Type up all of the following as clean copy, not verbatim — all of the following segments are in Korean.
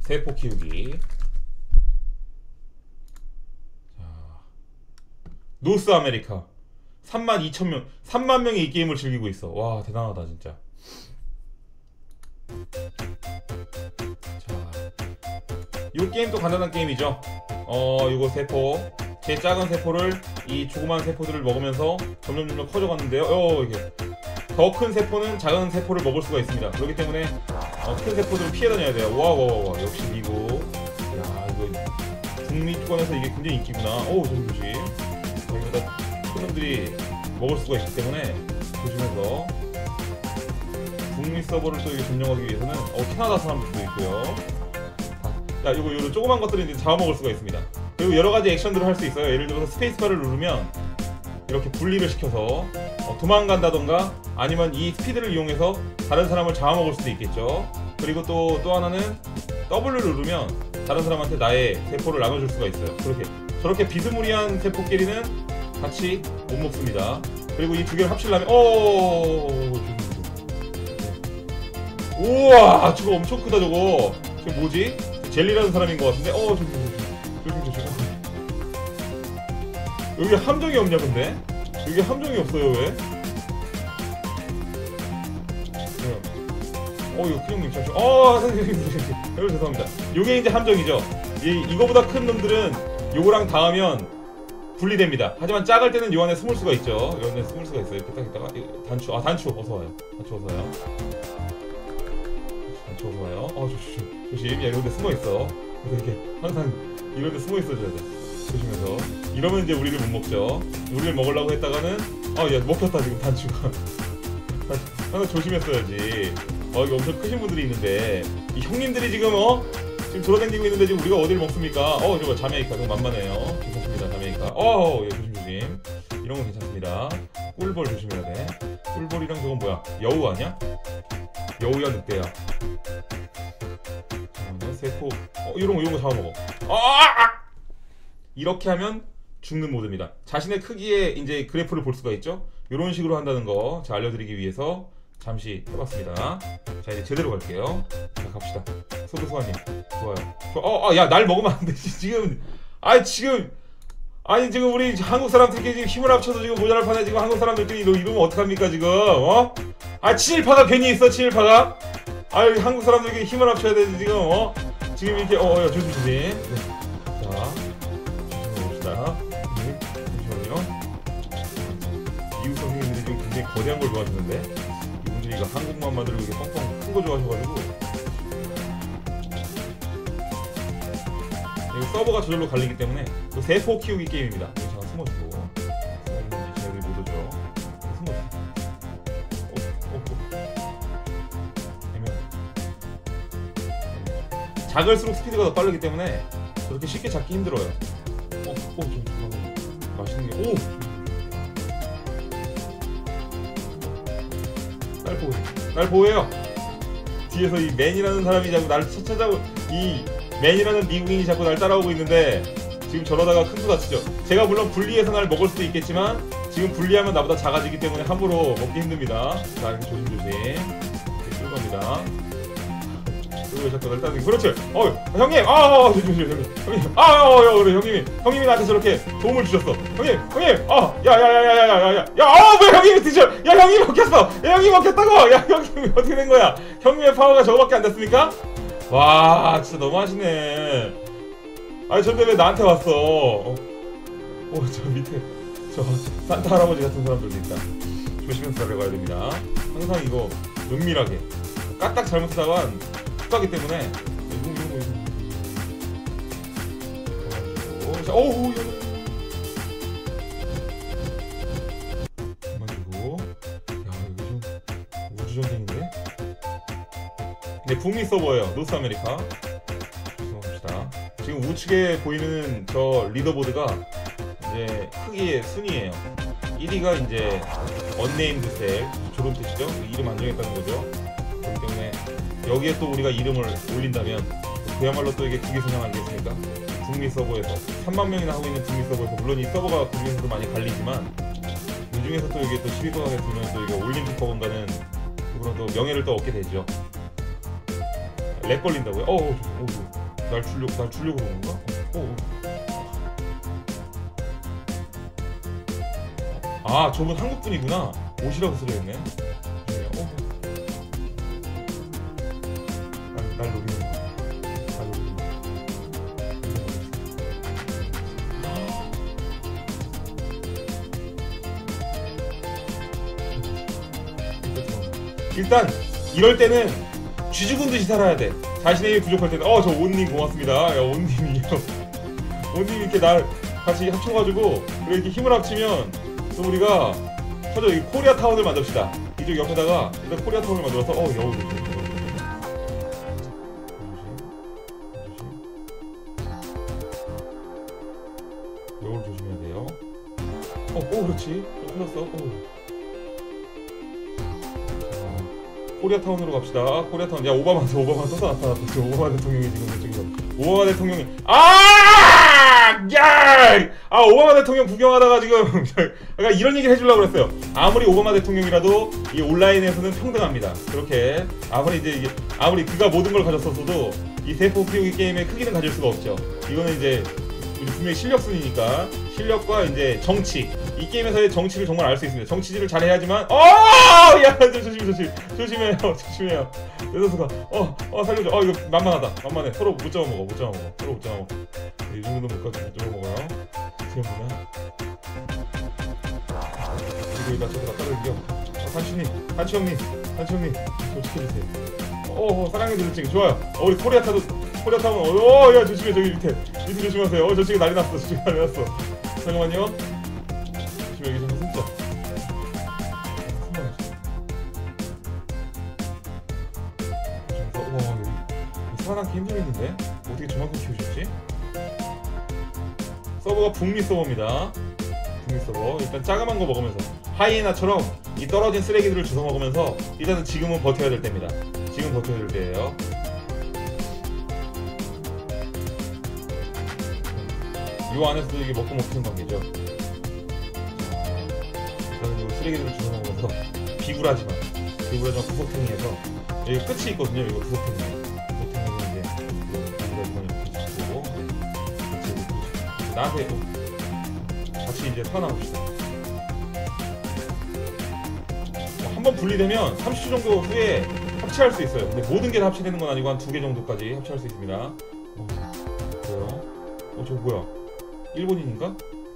세포 키우기. 자, 노스 아메리카 32,000명, 3만 명이 이 게임을 즐기고 있어. 와, 대단하다 진짜. 자, 이 게임도 간단한 게임이죠. 이거 세포, 제 작은 세포를 이 조그만 세포들을 먹으면서 점점 커져가는데요. 이게 더 큰 세포는 작은 세포를 먹을 수가 있습니다. 그렇기 때문에 큰 세포들을 피해 다녀야 돼요. 와, 역시 미국. 야, 이거 북미권에서 이게 굉장히 인기구나. 조심. 여기다 큰 놈들이 먹을 수가 있기 때문에 조심해서. 북미 서버를 또 이게 점령하기 위해서는 캐나다 사람들도 있고요. 자, 요런 조그만 것들을 이제 잡아먹을 수가 있습니다. 그리고 여러 가지 액션들을 할 수 있어요. 예를 들어서 스페이스바를 누르면 이렇게 분리를 시켜서 도망간다던가 아니면 이 스피드를 이용해서 다른 사람을 잡아먹을 수도 있겠죠. 그리고 또 하나는 W를 누르면 다른 사람한테 나의 세포를 나눠줄 수가 있어요. 저렇게 비스무리한 세포끼리는 같이 못 먹습니다. 그리고 이 두 개를 합치려면 우와, 저거 엄청 크다. 저거 뭐지? 젤리라는 사람인 것 같은데. 조심. 여기 함정이 없냐 근데? 여기 함정이 없어요 왜? 이거 큰형님 잠시. 선생님 죄송합니다. 요게 이제 함정이죠. 이거보다 큰 놈들은 요거랑 닿으면 분리됩니다. 하지만 작을 때는 요 안에 숨을 수가 있죠. 요 안에 숨을 수가 있어요. 이렇게 딱 있다가 단추 어서와요. 단추 어서와요. 조심. 야, 이런데 숨어있어. 이렇게 항상 이런데 숨어있어줘야 돼. 조심해서. 이러면 이제 우리를 못 먹죠. 우리를 먹으려고 했다가는 야, 먹혔다 지금 단추가. 항상 조심했어야지. 이게 엄청 크신 분들이 있는데 이 형님들이 지금 돌아다니고 있는데 지금 우리가 어딜 먹습니까? 저거 자메이카 좀 만만해요. 괜찮습니다. 자메이카. 조심. 이런 건 괜찮습니다. 꿀벌 조심해야 돼. 꿀벌이랑 저건 뭐야? 여우 아니야? 여우야 늑대야. 세포. 이런 거 잡아먹어. 이렇게 하면 죽는 모드입니다. 자신의 크기에 이제 그래프를 볼 수가 있죠. 이런 식으로 한다는 거 알려드리기 위해서 잠시 해봤습니다. 자, 이제 제대로 갈게요. 자, 갑시다. 소드소아님 좋아요. 야, 날 먹으면 안 되지 지금. 지금 우리 한국 사람들끼리 지금 힘을 합쳐서 지금 모자랄 판에 지금 한국 사람들끼리 이러면 어떡합니까 지금? 친일파가 괜히 있어. 친일파가. 한국 사람들끼리 힘을 합쳐야 되지 지금. 지금 이렇게 조심. 네. 자, 조심해봅시다. 잠시만요. 미국 선생님들이 지금 굉장히 거대한 걸 좋아하시는데 이분들이 이거 한국만 만들고 이렇게 뻥뻥 큰 거 좋아하셔가지고. 이거 서버가 저절로 갈리기 때문에 세포 키우기 게임입니다. 잠깐 숨어주고. 쟤네들이 못 오죠. 숨어주고. 작을수록 스피드가 더 빠르기 때문에 저렇게 쉽게 잡기 힘들어요. 좀 맛있는 게. 날 보여요. 뒤에서 이 맨이라는 사람이 자꾸 날 찾아오고, 이 맨이라는 미국인이 자꾸 날 따라오고 있는데 지금 저러다가 큰 수 다치죠. 제가 물론 분리해서 날 먹을 수도 있겠지만 지금 분리하면 나보다 작아지기 때문에 함부로 먹기 힘듭니다. 자, 이렇게 조심조심 이렇게 끌고 갑니다. 그리고 자꾸 날 따르는. 그렇지. 형님. 조심. 형님. 그래 형님이 나한테 저렇게 도움을 주셨어. 형님. 야야야야야야야. 왜 형님이 드셔? 야, 형님이 먹혔어. 야, 형님이 먹혔다고. 야, 형님이 어떻게 된 거야? 형님의 파워가 저거밖에 안 됐습니까? 와, 진짜 너무하시네. 저런데 왜 나한테 왔어? 저 밑에 저 산타 할아버지 같은 사람들도 있다. 조심해서 달려가야 됩니다. 항상 이거 은밀하게. 까딱 잘못하다간 가기 때문에. 자, 그만 주고. 야, 이거 좀 우주전쟁인데? 네, 북미 서버예요. 노스 아메리카. 봅시다. 지금 우측에 보이는 저 리더보드가 이제 크기의 순위예요. 1위가 이제 언네임드 셀, 저런 뜻이죠. 이름 안 정했다는 거죠. 그렇기 때문에 여기에 또 우리가 이름을 올린다면 그야말로 또 이게 국위선양 아니겠습니까? 북미 서버에서 3만 명이나 하고 있는 북미 서버에서, 물론 이 서버가 북미에서도 많이 갈리지만 이 중에서 또 이게 또 10위권 안에 들면 또 이게 올림픽 버건가는 그런 또 명예를 또 얻게 되죠. 렉 걸린다고요? 날 주려고 그런 건가? 아, 저분 한국 분이구나. 오시라고 쓰려했네. 날 노리는 거. 일단 이럴 때는 쥐죽은 듯이 살아야 돼. 자신의 힘이 부족할 때는 저 온님 고맙습니다. 야, 온님이요. 온님이 이렇게 날 같이 합쳐가지고 이렇게 힘을 합치면 또 우리가 이 코리아 타운을 만듭시다. 이쪽 옆에다가 일단 코리아 타운을 만들어서 여우 여우를 조심해야 돼요. 그렇지. 흘렀어. 코리아 타운으로 갑시다. 코리아 타운. 야, 오바마 또 나타났어. 지금 오바마 대통령이 지금 저기서. 오바마 대통령이 오바마 대통령 구경하다가 지금 그러니까 이런 얘기를 해주려고 그랬어요. 아무리 오바마 대통령이라도 이 온라인에서는 평등합니다. 그렇게 아무리 그가 모든 걸 가졌었어도 이 세포 피우기 게임의 크기는 가질 수가 없죠. 이거는 이제 분명히 실력순이니까 실력과 이제 정치, 이 게임에서의 정치를 정말 알 수 있습니다. 정치질을 잘 해야지만 야, 조심해요. 내서가 살려줘. 이거 만만해. 서로 못 잡아먹어. 이 정도는 못 잡아먹어요. 지금 보면 이거 저기다 따르기요. 한치 형님 좀 지켜주세요. 사랑해주는 지금 좋아요. 우리 코리아 타운. 야, 조심해. 저기 밑에 조심하세요. 저쪽에 난리 났어. 잠깐만요. 조심해. 여기 진짜. 여기 살아남기 힘들겠는데? 어떻게 저만큼 키우셨지? 서버가 북미 서버입니다. 북미 서버. 일단 자그만 거 먹으면서 하이에나처럼 이 떨어진 쓰레기들을 주워 먹으면서 일단은 지금은 버텨야 될 때입니다. 지금 버텨야 될 때예요. 요 안에서도 이게 먹고 먹히는 관계죠. 저는 요 쓰레기들을 주워 먹어서 비굴하지만 구석탱이에서 여기 끝이 있거든요. 이거 구석탱이 이제 나한테 같이 이제 살아남읍시다. 한번 분리되면 30초 정도 후에 합체할 수 있어요. 근데 모든 게 다 합체되는 건 아니고 한 2개 정도까지 합체할 수 있습니다. 저거 뭐야? 일본인인가?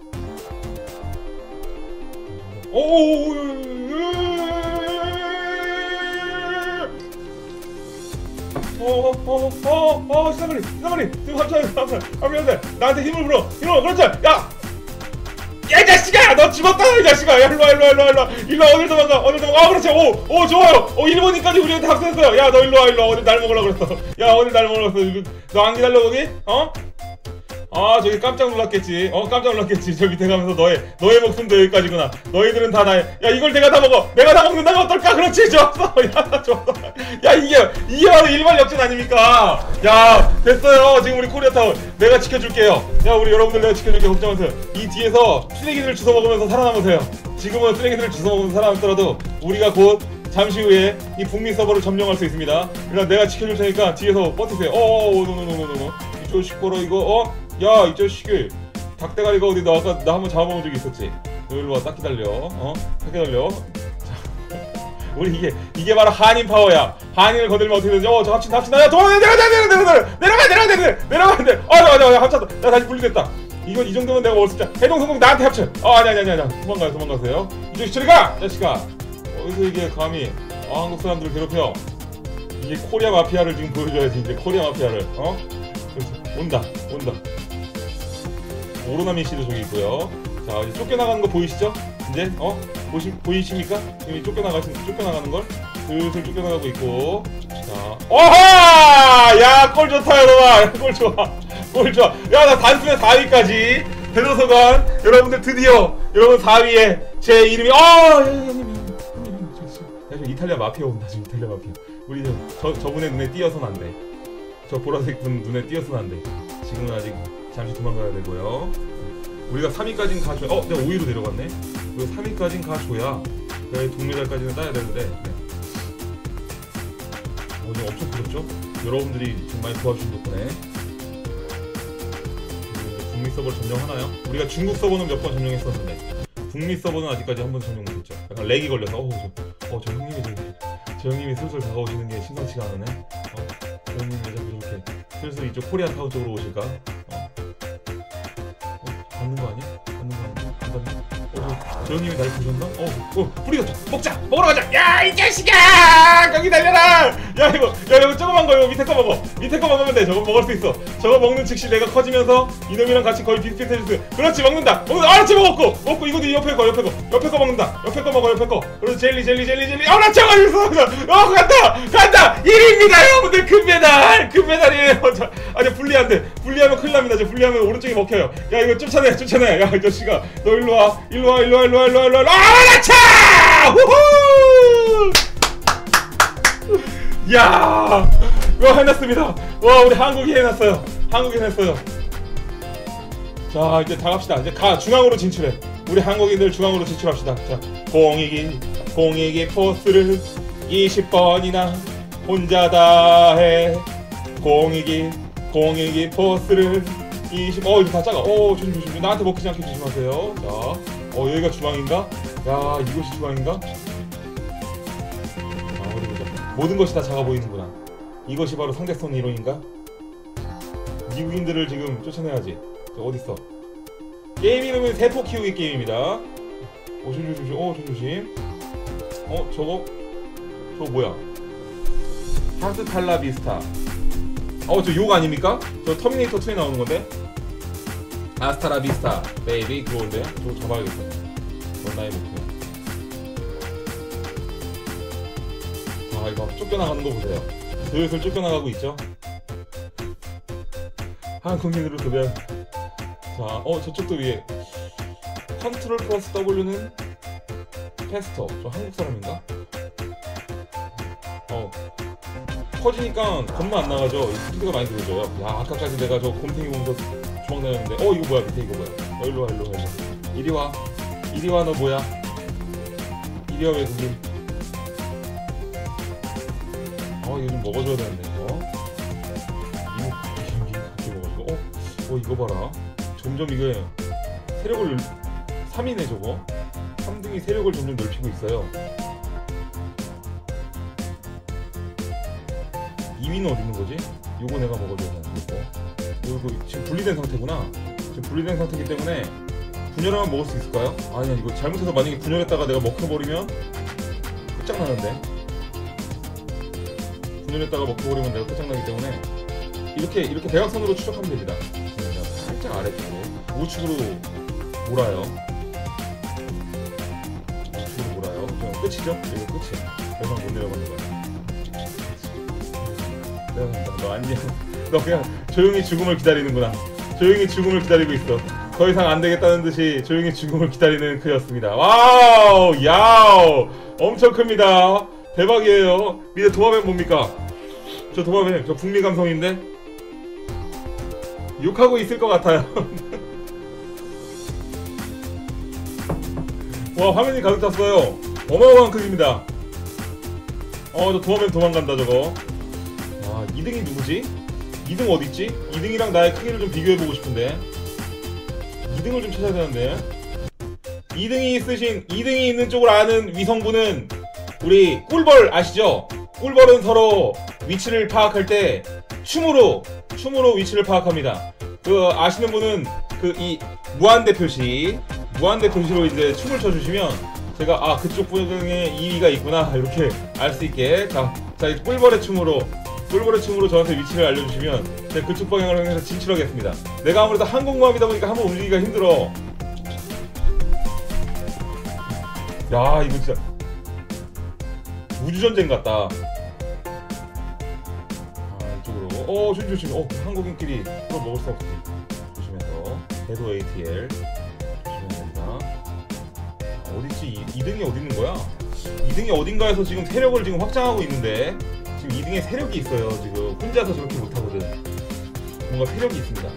시사머리 지금 합체하는데 나한테 힘을 불어. 그렇지. 야, 이 자식아, 너 죽었다. 이 자식아. 야, 일로와. 어딜 도망가. 그렇지. 좋아요. 일본인까지 우리한테 합세했어요. 야, 너 일로와. 어딜 날 먹으려고 그랬어. 너 안 기다려 거기? 저기 깜짝 놀랐겠지. 저 밑에 가면서 너의 목숨도 여기까지구나. 너희들은 다 나의. 야, 이걸 내가 다 먹어. 내가 다 먹는다면 어떨까? 그렇지. 좋았어. 야, 이게 바로 일반 역전 아닙니까? 야, 됐어요. 지금 우리 코리아타운 내가 지켜줄게요. 야, 우리 여러분들 내가 지켜줄게. 걱정하세요. 이 뒤에서 쓰레기들을 주워 먹으면서 살아남으세요. 지금은 쓰레기들을 주워 먹으면서 살아남더라도 우리가 곧 잠시 후에 이 북미 서버를 점령할 수 있습니다. 그러니까 내가 지켜줄 테니까 뒤에서 버티세요. 노노노노노. 이 자식거라 이거. 야, 이 자식이 닭대가리가 어디 너 아까 나 한번 잡아먹은 적이 있었지? 너 일로와. 딱 기다려. 딱 기다려. 자, 우리 이게 바로 한인 파워야. 한인을 건들면 어떻게 되지? 저 합친다. 야, 내려가 안 돼. 합쳤다. 야, 다시 분리됐다. 이건 이 정도면 내가 먹을 수 있다. 해동 성공. 나한테 합쳐. 아니야. 도망가세요. 이 자식 저리 가! 자식아. 어디서 이게 감히 한국 사람들을 괴롭혀. 이게 코리아 마피아를 지금 보여줘야지. 이제 코리아 마피아를. 온다. 오로나미 씨도 저기 있고요. 자, 이제 쫓겨나가는 거 보이시죠? 이제 보이십니까? 이미 쫓겨나가는 걸 슬슬 쫓겨나가고 있고. 자, 야, 꼴 좋다, 여러분. 꼴 좋아. 야, 나 단숨에 4위까지. 대도서관 여러분들 드디어 여러분 4위에 제 이름이 지금 이탈리아 마피아 온다. 지금 이탈리아 마피아. 우리 저분의 눈에 띄어서는 안 돼. 저 보라색 분 눈에 띄어서는 안 돼. 지금은 아직 잠시 도망가야 되고요. 우리가 3위까지는 가줘야. 내가 5위로 내려갔네. 우리가 3위까지는 가줘야 동메달까지는 따야 되는데. 엄청 풀었죠? 여러분들이 지금 많이 도와주신 덕분에. 북미 서버를 점령하나요? 우리가 중국 서버는 몇 번 점령했었는데 북미 서버는 아직까지 한 번도 점령 못했죠. 약간 렉이 걸려서 저 형님이 슬슬 다가오시는 게 심상치가 않으네. 저 형님이 왜 자꾸 저렇게 슬슬 이쪽 코리아타운 쪽으로 오실까? 받는 거 아니야? 받는 거 아니야? 안 받네? 저 형님이 날 보셨나? 뿌리가 먹자! 먹으러 가자! 야, 이 자식아! 거기 달려라! 야, 이거 조그만 거, 이거 밑에 거 먹어. 밑에 거 먹으면 돼. 저거 먹을 수 있어. 저거 먹는 즉시 내가 커지면서 이놈이랑 같이 거의 비슷비슷해질 수. 그렇지, 먹는다! 알았지, 먹고, 이것도 옆에 거 먹는다. 옆에 거 먹어, 옆에 거. 그래서 젤리. 나 저거 있어! 간다! 1위입니다, 여러분들! 금메달이에요! 아니, 분리하면 큰일 납니다. 분리하면 오른쪽이 먹혀요. 야, 이거 쫓아내. 야, 이 자식아. 너 일로 와. 차! 후후! 야! 와, 해냈습니다. 와, 우리 한국이 해냈어요. 자, 이제 다 갑시다. 이제 중앙으로 진출해. 우리 한국인들 중앙으로 진출합시다. 자, 공익이 포스를 20번이나 혼자 다 해. 공익이 포스를 20. 이거 다 작아. 조심. 나한테 먹히지 않게 조심하세요. 자. 여기가 주방인가? 야, 이곳이 주방인가? 어디 보자. 모든 것이 다 작아 보이는구나. 이것이 바로 상대성 이론인가? 미국인들을 지금 쫓아내야지. 어딨어? 게임 이름은 세포 키우기 게임입니다. 조심. 저거 뭐야? 하스탈라 비스타. 저 욕 아닙니까? 저 터미네이터 2에 나오는 건데? 아스타라 비스타 베이비 그거인데 저거 잡아야겠어. 넌 나의 목표. 이거 쫓겨나가는 거 보세요. 슬슬 쫓겨나가고 있죠? 한국인으로 도변. 자, 저쪽도 위에 컨트롤 플러스 W는 페스터. 저 한국 사람인가? 커지니까 겁나 안 나가죠? 스피드가 많이 들어져요. 야, 아까까지 내가 저 곰탱이 보면서 주먹 내렸는데 이거 뭐야? 밑에 이거 뭐야? 일로 와. 이리 와, 너 뭐야? 이리 와, 외국인. 이거 좀 먹어줘야 되는데, 이거. 이거 먹어주고. 이거 봐라. 점점 이게 세력을 3이네 저거. 3등이 세력을 점점 넓히고 있어요. 2위는 어디 있는 거지? 요거 내가 먹어줘야 되는데, 이거 지금 분리된 상태구나. 지금 분리된 상태이기 때문에 분열하면 먹을 수 있을까요? 아니야, 이거 잘못해서 만약에 분열했다가 내가 먹혀버리면 끝장나는데. 분열했다가 먹혀버리면 내가 끝장나기 때문에 이렇게 대각선으로 추적하면 됩니다. 살짝 아래쪽으로 우측으로 몰아요. 끝이죠? 이거 끝이야. 더 이상 못 내려가는 거야. 내려간다. 너 안녕. 너 그냥 조용히 죽음을 기다리는구나. 조용히 죽음을 기다리고 있어. 더 이상 안 되겠다는 듯이 조용히 죽음을 기다리는 그였습니다. 와우! 야우! 엄청 큽니다. 대박이에요. 밑에 도마뱀 뭡니까? 저 도마뱀, 저 북미 감성인데? 욕하고 있을 것 같아요. 와, 화면이 가득 찼어요. 어마어마한 크기입니다. 저 도마뱀 도망간다 저거. 2등이 누구지? 2등 어딨지? 2등이랑 나의 크기를 좀 비교해보고 싶은데 2등을 좀 찾아야 되는데 2등이 있는 쪽을 아는 위성부는 우리 꿀벌 아시죠? 꿀벌은 서로 위치를 파악할 때 춤으로 위치를 파악합니다. 아시는 분은 이 무한대 표시로 이제 춤을 춰주시면 제가 그쪽 분에 2위가 있구나 이렇게 알 수 있게 이 꿀벌의 춤으로 저한테 위치를 알려주시면 제가 그쪽 방향으로 향해서 진출하겠습니다. 내가 아무래도 항공모함이다 보니까 한번 움직이기가 힘들어. 야, 이거 진짜 우주전쟁 같다. 이쪽으로. 조심. 한국인끼리 그걸 먹을 수 없지. 조심해서. 궤도 ATL 조심해야 됩니다. 어딨지? 2등이 어디 있는 거야? 2등이 어딘가에서 지금 세력을 지금 확장하고 있는데 지금 2등에 세력이 있어요. 지금 혼자서 저렇게 못하거든. 뭔가 세력이 있습니다.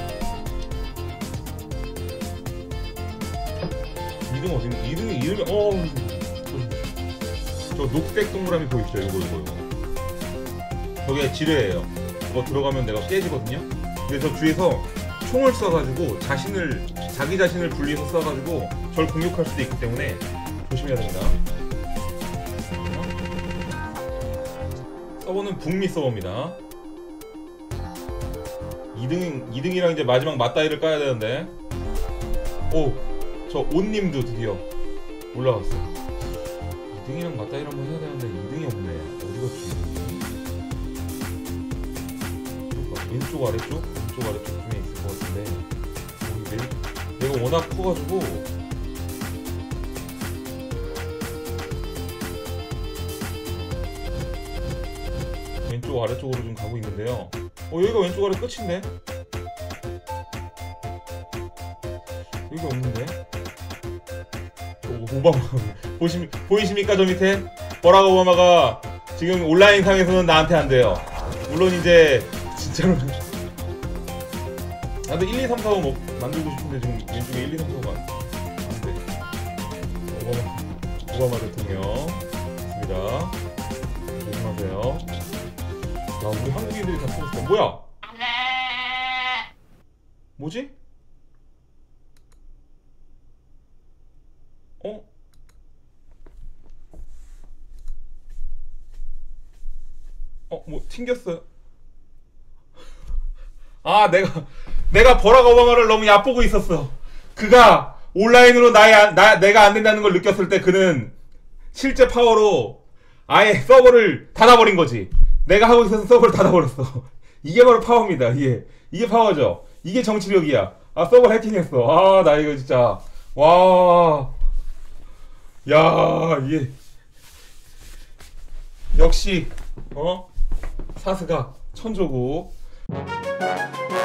2등 어디 있는? 2등이 이름이 저 녹색 동그라미 보이시죠? 요거. 저게 지뢰예요. 뭐 들어가면 내가 깨지거든요. 그래서 주위에서 총을 쏴가지고 자기 자신을 분리해서 쏴가지고 절 공격할 수도 있기 때문에 조심해야 됩니다. 서버는 북미 서버입니다. 2등이랑 이제 마지막 맞다이를 까야 되는데, 오, 저 온님도 드디어 올라왔어. 2등이랑 맞다이를 한번 해야 되는데 2등이 없네. 어디 갔지? 왼쪽 아래쪽? 왼쪽 아래쪽쯤에 있을 것 같은데, 내가 워낙 커가지고 왼쪽 아래쪽으로 좀 가고 있는데요. 여기가 왼쪽 아래 끝인데? 여기가 없는데? 오바마 보이십니까? 저 밑에? 버락 오바마가 지금 온라인 상에서는 나한테 안 돼요. 물론 이제 진짜로 나도 1, 2, 3, 4, 5 만들고 싶은데 지금 왼쪽에 1, 2, 3, 4가 안 돼. 오바마 대통령 있습니다. 조심하세요. 야, 우리 한국인들이 다 죽었어. 뭐야? 뭐지? 뭐 튕겼어요. 아, 내가 버락 오바마를 너무 얕보고 있었어. 그가 온라인으로 내가 안 된다는 걸 느꼈을 때 그는 실제 파워로 아예 서버를 닫아버린 거지. 내가 하고 있어서 서버를 닫아버렸어. 이게 바로 파워입니다. 이게 파워죠. 이게 정치력이야. 아, 서버 해킹했어. 아, 나 이거 진짜. 와. 야, 이게. 역시, 사스가 천조고.